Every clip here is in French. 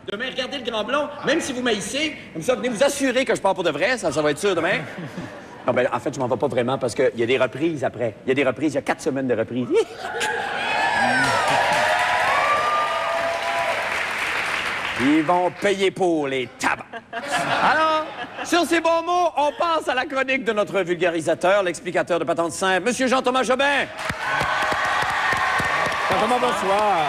Demain, regardez le Grand Blond. Même si vous m'haïssez, comme ça, venez vous assurer que je pars pour de vrai. Ça va être sûr demain. Non, ben, en fait, je m'en vais pas vraiment parce qu'il y a des reprises après. Il y a des reprises, il y a 4 semaines de reprises. Ils vont payer pour les tabacs. Alors, sur ces bons mots, on passe à la chronique de notre vulgarisateur, l'explicateur de patentes simples, Monsieur Jean-Thomas Jobin. Jean-Thomas, bonsoir.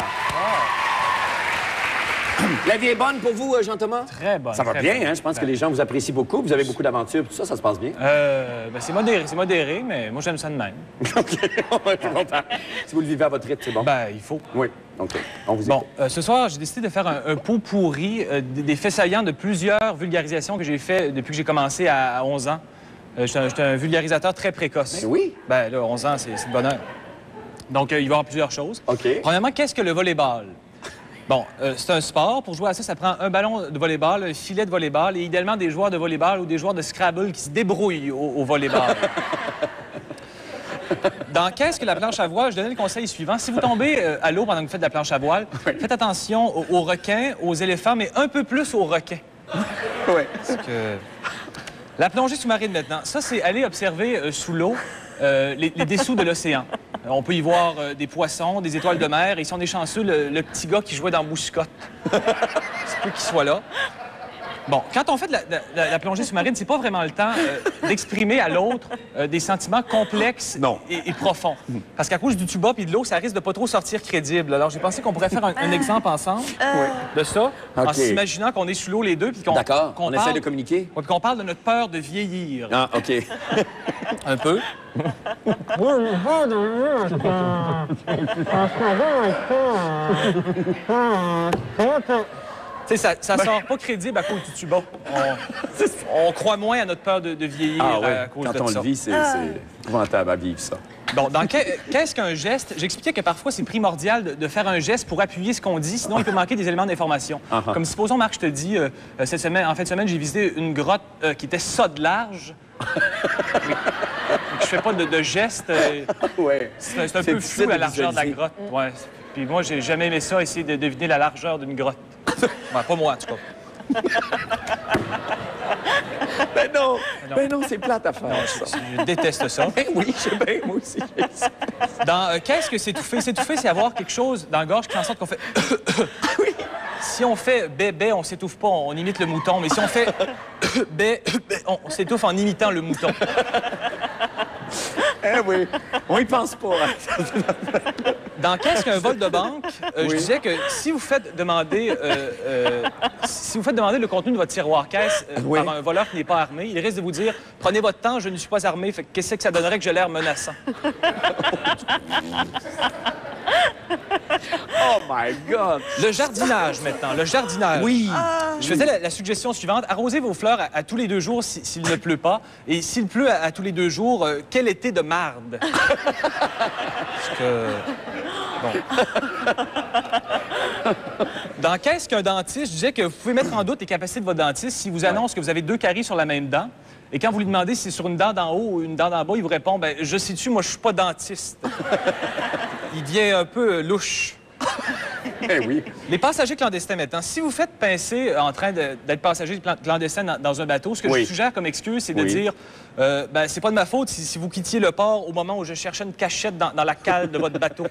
La vie est bonne pour vous, Jean-Thomas? Très bonne. Ça va bien, hein? Je pense que les gens vous apprécient beaucoup. Vous avez beaucoup d'aventures, tout ça, ça se passe bien? Ben, c'est modéré, mais moi, j'aime ça de même. OK, je suis content. Si vous le vivez à votre rythme, c'est bon? Ben, il faut. Oui, OK. On vous Bon, ce soir, j'ai décidé de faire un pot pourri des faits saillants de plusieurs vulgarisations que j'ai fait depuis que j'ai commencé à 11 ans. J'étais un vulgarisateur très précoce. Ben oui? Ben là, 11 ans, c'est le bonheur. Donc, il va y avoir plusieurs choses. OK. Premièrement, qu'est-ce que le volleyball? Bon, c'est un sport. Pour jouer à ça, ça prend un ballon de volleyball, un filet de volleyball et idéalement des joueurs de volleyball ou des joueurs de Scrabble qui se débrouillent au volleyball. Dans Qu'est-ce que la planche à voile, je donnais le conseil suivant. Si vous tombez à l'eau pendant que vous faites de la planche à voile, faites attention aux requins, aux éléphants, mais un peu plus aux requins. Oui. Parce que... La plongée sous-marine, maintenant, ça, c'est aller observer sous l'eau les dessous de l'océan. On peut y voir des poissons, des étoiles de mer. Et si on est chanceux, le petit gars qui jouait dans Bouscotte. C'est peu qu'il soit là. Bon, quand on fait de la plongée sous-marine, c'est pas vraiment le temps d'exprimer à l'autre des sentiments complexes et profonds. Parce qu'à cause du tuba et de l'eau, ça risque de pas trop sortir crédible. Alors, j'ai pensé qu'on pourrait faire un exemple ensemble de ça, en s'imaginant qu'on est sous l'eau les deux. D'accord, on essaie de communiquer. Oui, puis qu'on parle de notre peur de vieillir. Ah, OK. Un peu. Tu sais, ça sort pas crédible à cause du tuba. On croit moins à notre peur de vieillir à cause de ça. Quand on le vit, c'est épouvantable à vivre, ça. Bon, dans Qu'est-ce qu'un geste? J'expliquais que parfois, c'est primordial de faire un geste pour appuyer ce qu'on dit, sinon il peut manquer des éléments d'information. Comme supposons, Marc, je te dis, en fin de semaine, j'ai visité une grotte qui était ça de large. Je fais pas de geste. C'est un peu flou, la largeur de la grotte. Ouais. Puis moi, j'ai jamais aimé ça, essayer de deviner la largeur d'une grotte. Ouais, pas moi, en tout cas. Ben non, c'est plate à faire, ça. Je déteste ça. Ben oui, je sais bien, moi aussi. Dans Qu'est-ce que s'étouffer? S'étouffer, c'est avoir quelque chose dans la gorge qui fait en sorte qu'on fait... Oui. Si on fait bébé, on s'étouffe pas, on imite le mouton. Mais si on fait bé, on s'étouffe en imitant le mouton. Eh oui, on y pense pas. Dans Qu'est-ce qu'un vol de banque, je disais que si vous faites demander le contenu de votre tiroir-caisse par un voleur qui n'est pas armé, il risque de vous dire « Prenez votre temps, je ne suis pas armé, fait qu'est-ce que ça donnerait que j'ai l'air menaçant? » Oh my God! Le jardinage, maintenant. Le jardinage. Oui. Je faisais la suggestion suivante. Arrosez vos fleurs à tous les 2 jours s'il ne pleut pas. Et s'il pleut à tous les 2 jours, quel été de marde? Parce que... Bon. Dans Qu'est-ce qu'un dentiste, je disais que vous pouvez mettre en doute les capacités de votre dentiste si vous annonce que vous avez 2 caries sur la même dent. Et quand vous lui demandez si c'est sur une dent d'en haut ou une dent d'en bas, il vous répond « Ben, je sais-tu, moi, je suis pas dentiste. » Il devient un peu louche. Eh oui. Les passagers clandestins, maintenant. Si vous faites pincer en train d'être passager clandestin dans un bateau, ce que je suggère comme excuse, c'est de dire ben, c'est pas de ma faute si vous quittiez le port au moment où je cherchais une cachette dans la cale de votre bateau.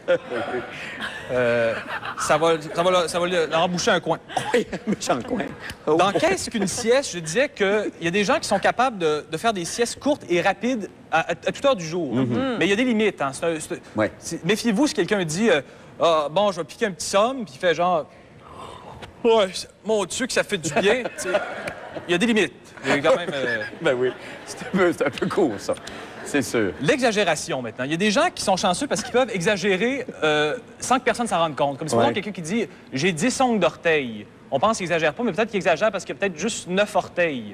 Ça va leur emboucher un coin. Oui, méchant coin. Dans Qu'est-ce qu'une sieste, je disais qu'il y a des gens qui sont capables de faire des siestes courtes et rapides à toute heure du jour. Mais il y a des limites. Hein. Méfiez-vous si quelqu'un dit ah, bon, je vais piquer un petit somme, puis il fait genre ouais, mon Dieu, que ça fait du bien. Il y a des limites. Il y a quand même. Ben oui, c'est un peu court, ça. C'est sûr. L'exagération, maintenant. Il y a des gens qui sont chanceux parce qu'ils peuvent exagérer sans que personne s'en rende compte. Comme si quelqu'un qui dit « j'ai 10 ongles d'orteil ». On pense qu'il n'exagère pas, mais peut-être qu'il exagère parce qu'il y a peut-être juste 9 orteils.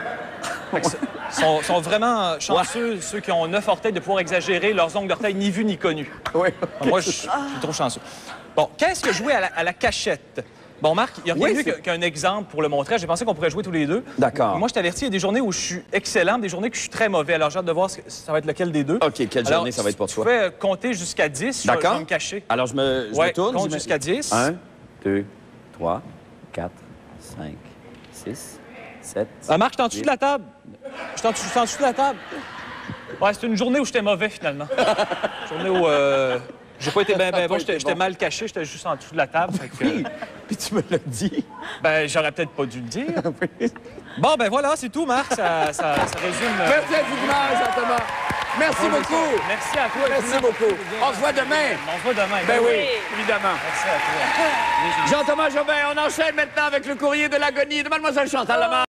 Sont vraiment chanceux, ceux qui ont 9 orteils, de pouvoir exagérer leurs ongles d'orteil ni vus ni connus. Oui. Moi, je suis trop chanceux. Bon, qu'est-ce que jouer à la cachette? Bon, Marc, il n'y a rien mieux qu'un exemple pour le montrer. J'ai pensé qu'on pourrait jouer tous les deux. D'accord. Moi, je t'avertis, il y a des journées où je suis excellent, des journées que je suis très mauvais. Alors, j'ai hâte de voir ça va être lequel des deux. OK, quelle journée ça va être pour toi? Tu peux compter jusqu'à 10, je vais me cacher. Alors, je me tourne. Compte jusqu'à 10. 1, 2, 3, 4, 5, 6, 7... Ah, Marc, je suis en dessous de la table. Je suis en dessous de la table. Ouais, c'est une journée où j'étais mauvais, finalement. Une journée où j'ai pas été bien bon. J'étais mal caché, j'étais juste en dessous de la table. Fait que, Oui, puis tu me l'as dit. ben, j'aurais peut-être pas dû le dire. Bon, ben voilà, c'est tout, Marc. Ça résume... Merci infiniment, Jean-Thomas. Merci beaucoup. Merci à toi. Merci beaucoup. On se voit demain. On se voit demain. Ben oui, évidemment. Merci à toi. Jean-Thomas Jobin, on enchaîne maintenant avec le courrier de l'agonie de Mademoiselle Chantal Lamar.